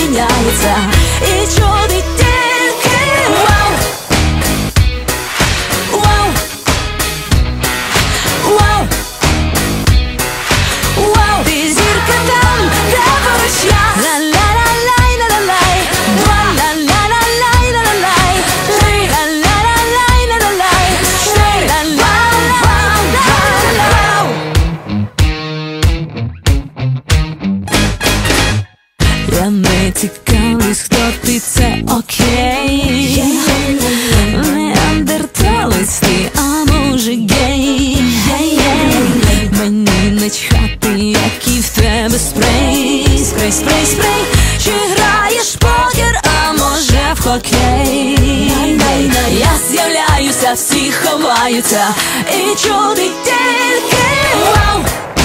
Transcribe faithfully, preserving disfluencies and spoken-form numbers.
міняється, і чути тільки вау, вау, вау, вау. Ти зірка там, де поруч я. Ла-ла-ла-лай, ла-ла-лай. Два, ла-ла-ла-лай, ла-ла-лай. Три, ла-ла-ла-лай, ла-ла-лай. Чотири, ла-ла-ла-лай. Я не цікавлюсь, хто ти, це окей. Неандерталець ти, а може гей. Мені начхати, який в тебе спрей. Спрей, спрей, спрей. Чи граєш покер, а може в хокей. Я з'являюся, всі ховаються, і чути тільки вау.